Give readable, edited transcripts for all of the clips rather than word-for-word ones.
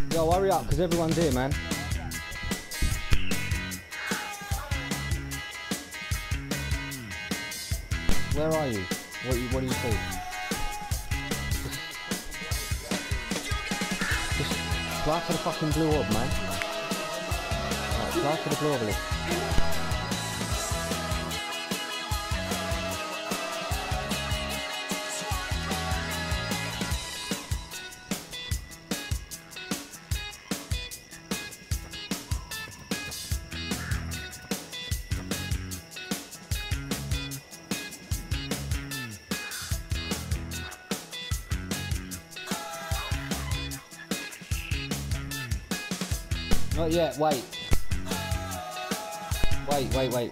Yo, hurry up, because everyone's here, man. Where are you? What do you see? Just fly to the fucking blue orb, man. Alright, fly to the blue orb. Not yet, wait. Wait.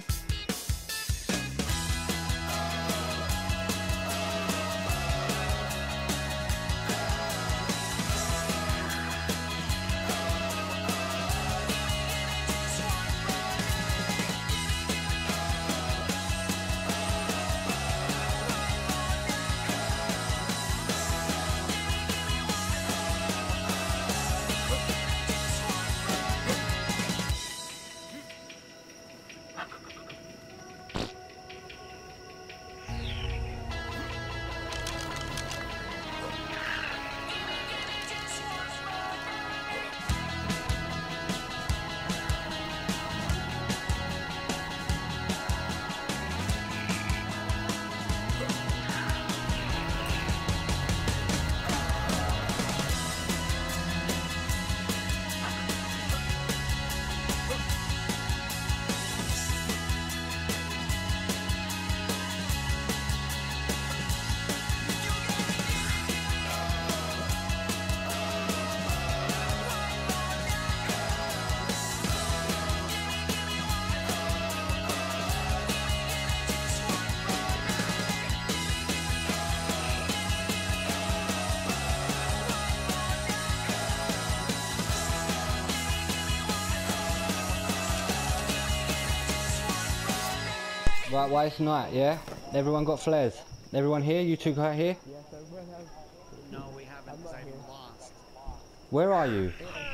Right, why it's night, yeah? Everyone got flares? Everyone here? You two got here? Yes, sir. No, we haven't, because I'm lost. Where are you?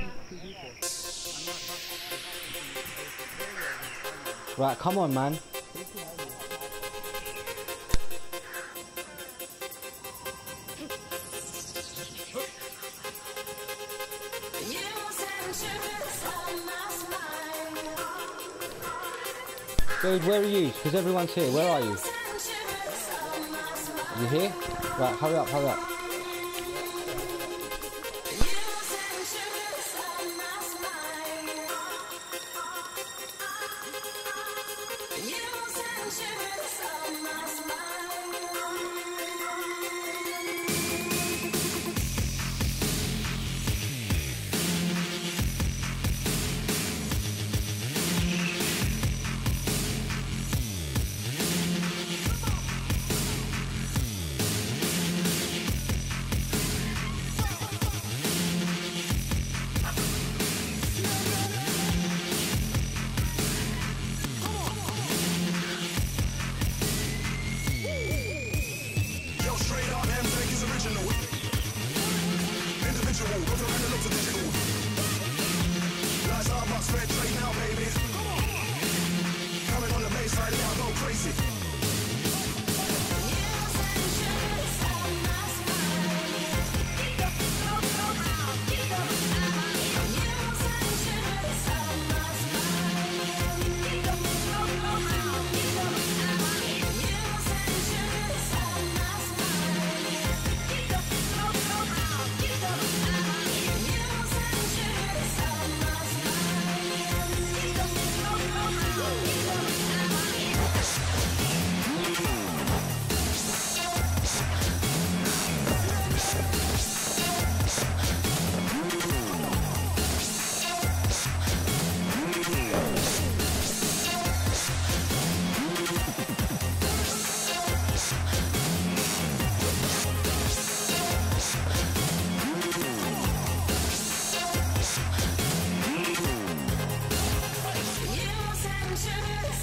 Right, come on, man. Dude, where are you? Because everyone's here. Where are you? You here? Right, hurry up.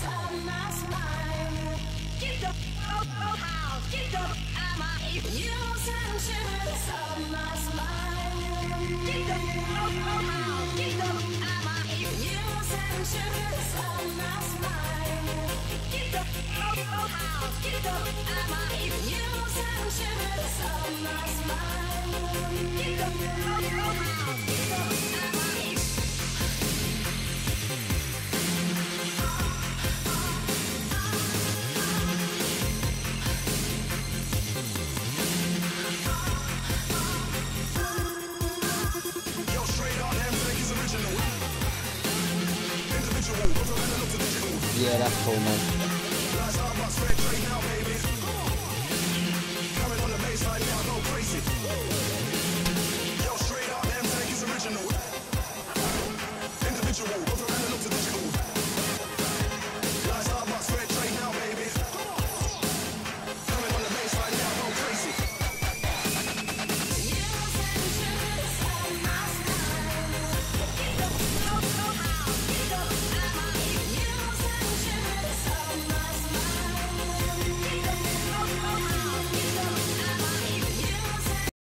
You Yeah, that's cool, man.